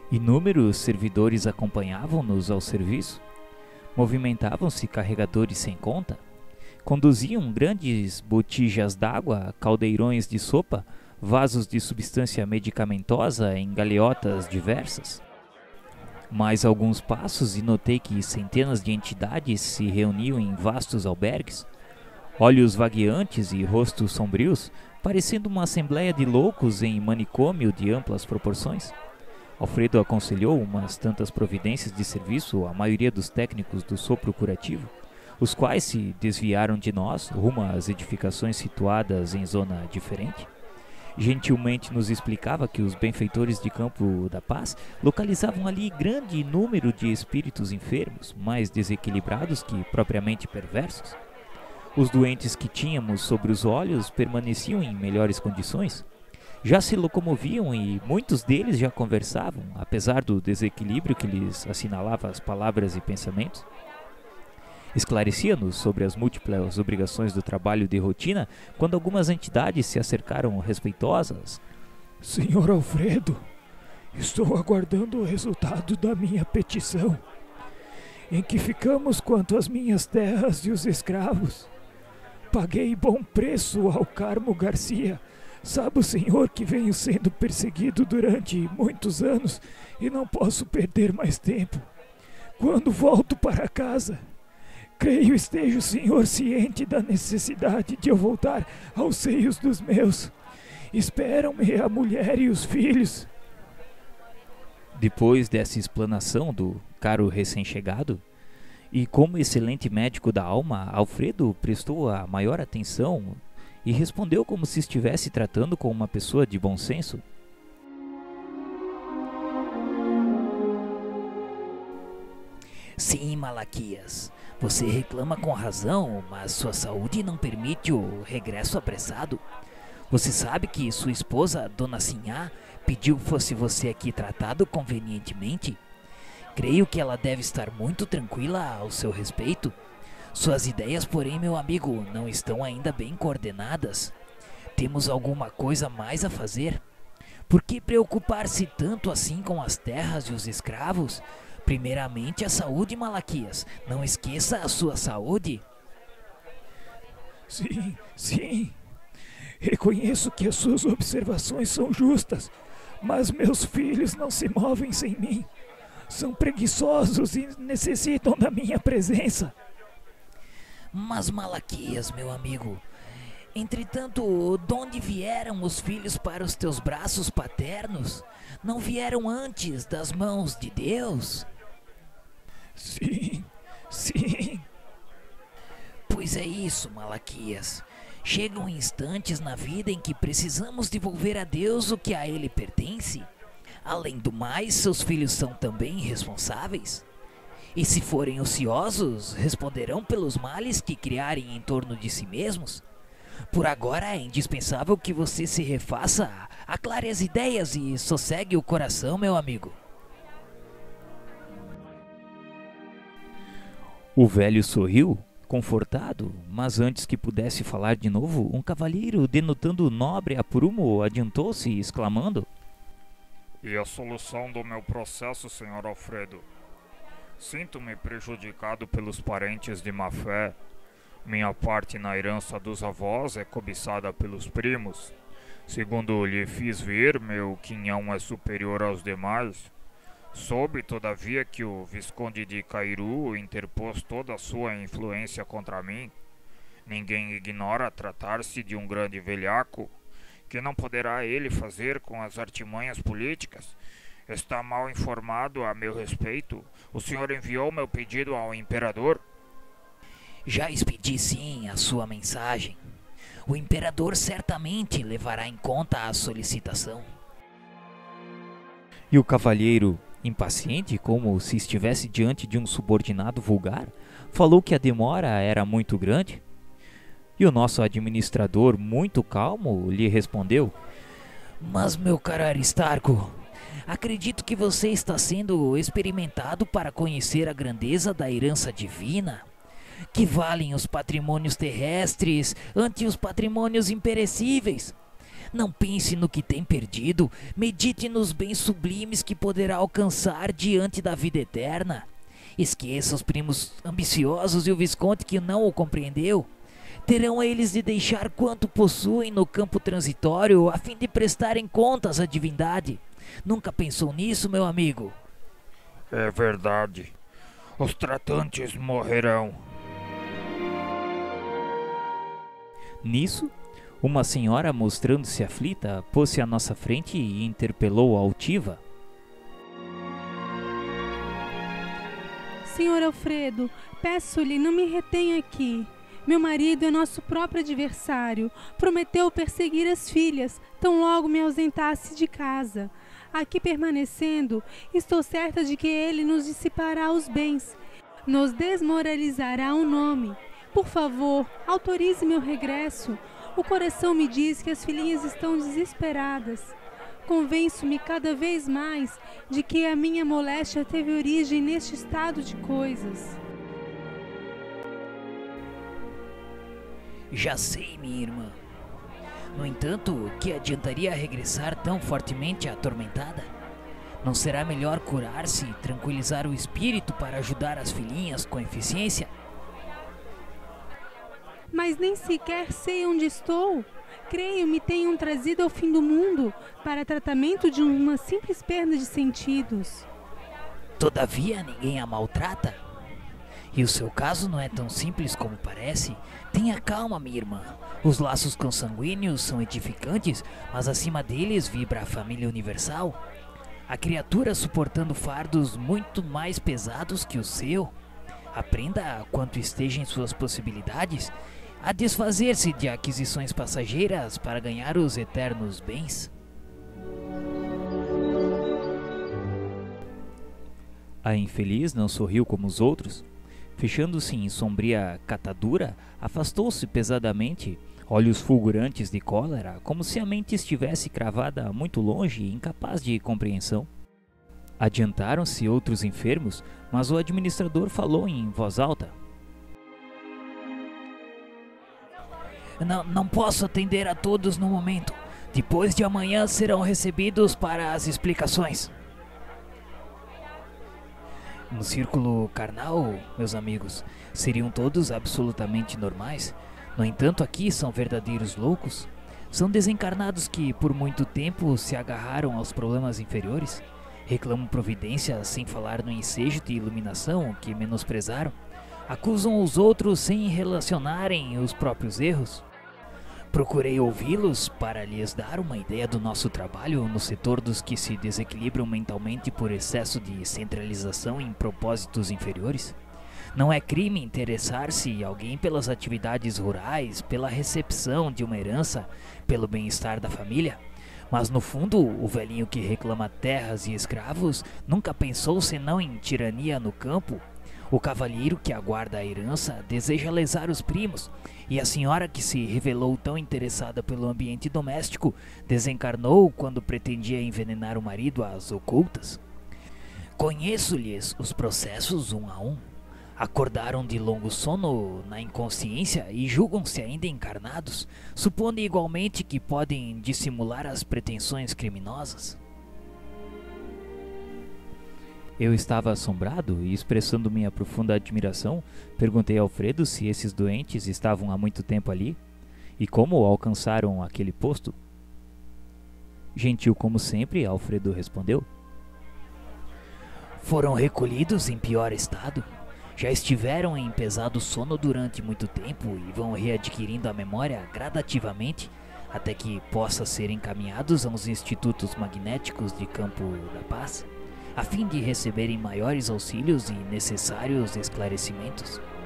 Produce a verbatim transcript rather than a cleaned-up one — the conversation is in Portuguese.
Inúmeros servidores acompanhavam-nos ao serviço, movimentavam-se carregadores sem conta, conduziam grandes botijas d'água, caldeirões de sopa, vasos de substância medicamentosa em galeotas diversas. Mais alguns passos e notei que centenas de entidades se reuniam em vastos albergues, olhos vagueantes e rostos sombrios, parecendo uma assembleia de loucos em manicômio de amplas proporções. Alfredo aconselhou umas tantas providências de serviço à maioria dos técnicos do sopro curativo, os quais se desviaram de nós rumo às edificações situadas em zona diferente. Gentilmente nos explicava que os benfeitores de Campo da Paz localizavam ali grande número de espíritos enfermos, mais desequilibrados que propriamente perversos. Os doentes que tínhamos sobre os olhos permaneciam em melhores condições. Já se locomoviam e muitos deles já conversavam, apesar do desequilíbrio que lhes assinalava as palavras e pensamentos. Esclarecia-nos sobre as múltiplas obrigações do trabalho de rotina quando algumas entidades se acercaram respeitosas. Senhor Alfredo, estou aguardando o resultado da minha petição, em que ficamos quanto às minhas terras e os escravos. Paguei bom preço ao Carmo Garcia. Sabe o senhor que venho sendo perseguido durante muitos anos e não posso perder mais tempo. Quando volto para casa, creio esteja o senhor ciente da necessidade de eu voltar aos seios dos meus. Esperam-me a mulher e os filhos. Depois dessa explanação do caro recém-chegado, e como excelente médico da alma, Alfredo prestou a maior atenção e respondeu como se estivesse tratando com uma pessoa de bom senso. Sim, Malaquias, você reclama com razão, mas sua saúde não permite o regresso apressado. Você sabe que sua esposa, Dona Sinhá, pediu que fosse você aqui tratado convenientemente? Creio que ela deve estar muito tranquila ao seu respeito. Suas ideias, porém, meu amigo, não estão ainda bem coordenadas. Temos alguma coisa mais a fazer? Por que preocupar-se tanto assim com as terras e os escravos? Primeiramente a saúde, Malaquias. Não esqueça a sua saúde. Sim, sim. Reconheço que as suas observações são justas, mas meus filhos não se movem sem mim. São preguiçosos e necessitam da minha presença. Mas, Malaquias, meu amigo, entretanto, de onde vieram os filhos para os teus braços paternos? Não vieram antes das mãos de Deus? Sim, sim. Pois é isso, Malaquias. Chegam instantes na vida em que precisamos devolver a Deus o que a Ele pertence. Além do mais, seus filhos são também responsáveis. E se forem ociosos, responderão pelos males que criarem em torno de si mesmos. Por agora é indispensável que você se refaça, aclare as ideias e sossegue o coração, meu amigo. O velho sorriu, confortado, mas antes que pudesse falar de novo, um cavalheiro, denotando nobre aprumo, adiantou-se, exclamando: E a solução do meu processo, senhor Alfredo? Sinto-me prejudicado pelos parentes de má fé. Minha parte na herança dos avós é cobiçada pelos primos. Segundo lhe fiz ver, meu quinhão é superior aos demais. Soube, todavia, que o Visconde de Cairu interpôs toda a sua influência contra mim. Ninguém ignora tratar-se de um grande velhaco. Que não poderá ele fazer com as artimanhas políticas? Está mal informado a meu respeito. O senhor enviou meu pedido ao imperador? Já expedi sim a sua mensagem. O imperador certamente levará em conta a solicitação. E o cavalheiro, impaciente, como se estivesse diante de um subordinado vulgar, falou que a demora era muito grande. E o nosso administrador, muito calmo, lhe respondeu: Mas, meu caro Aristarco, acredito que você está sendo experimentado para conhecer a grandeza da herança divina. Que valem os patrimônios terrestres ante os patrimônios imperecíveis? Não pense no que tem perdido, medite nos bens sublimes que poderá alcançar diante da vida eterna. Esqueça os primos ambiciosos e o Visconde que não o compreendeu. Terão eles de deixar quanto possuem no campo transitório a fim de prestarem contas à divindade. Nunca pensou nisso, meu amigo? É verdade. Os tratantes morrerão. Nisso, uma senhora, mostrando-se aflita, pôs-se à nossa frente e interpelou altiva. Senhor Alfredo, peço-lhe, não me retenha aqui. Meu marido é nosso próprio adversário. Prometeu perseguir as filhas, tão logo me ausentasse de casa. Aqui permanecendo, estou certa de que ele nos dissipará os bens, nos desmoralizará o nome. Por favor, autorize meu regresso. O coração me diz que as filhinhas estão desesperadas. Convenço-me cada vez mais de que a minha moléstia teve origem neste estado de coisas. Já sei, minha irmã. No entanto, que adiantaria regressar tão fortemente atormentada? Não será melhor curar-se e tranquilizar o espírito para ajudar as filhinhas com eficiência? Mas nem sequer sei onde estou. Creio me tenham trazido ao fim do mundo para tratamento de uma simples perda de sentidos. Todavia, ninguém a maltrata? E o seu caso não é tão simples como parece? Tenha calma, minha irmã. Os laços consanguíneos são edificantes, mas acima deles vibra a família universal. A criatura suportando fardos muito mais pesados que o seu. Aprenda, quanto esteja em suas possibilidades, a desfazer-se de aquisições passageiras para ganhar os eternos bens. A infeliz não sorriu como os outros. Fechando-se em sombria catadura, afastou-se pesadamente, olhos fulgurantes de cólera, como se a mente estivesse cravada muito longe e incapaz de compreensão. Adiantaram-se outros enfermos, mas o administrador falou em voz alta. Não, não posso atender a todos no momento. Depois de amanhã serão recebidos para as explicações. No círculo carnal, meus amigos, seriam todos absolutamente normais. No entanto, aqui são verdadeiros loucos. São desencarnados que por muito tempo se agarraram aos problemas inferiores. Reclamam providência sem falar no ensejo de iluminação que menosprezaram. Acusam os outros sem relacionarem os próprios erros. Procurei ouvi-los para lhes dar uma ideia do nosso trabalho no setor dos que se desequilibram mentalmente por excesso de centralização em propósitos inferiores. Não é crime interessar-se em alguém pelas atividades rurais, pela recepção de uma herança, pelo bem-estar da família. Mas no fundo, o velhinho que reclama terras e escravos nunca pensou senão em tirania no campo. O cavalheiro que aguarda a herança deseja lesar os primos, e a senhora que se revelou tão interessada pelo ambiente doméstico desencarnou quando pretendia envenenar o marido às ocultas. Conheço-lhes os processos um a um. Acordaram de longo sono na inconsciência e julgam-se ainda encarnados, supondo igualmente que podem dissimular as pretensões criminosas. Eu estava assombrado e, expressando minha profunda admiração, perguntei a Alfredo se esses doentes estavam há muito tempo ali e como alcançaram aquele posto. Gentil como sempre, Alfredo respondeu: Foram recolhidos em pior estado. Já estiveram em pesado sono durante muito tempo e vão readquirindo a memória gradativamente até que possa ser encaminhados a uns institutos magnéticos de Campo da Paz, a fim de receberem maiores auxílios e necessários esclarecimentos.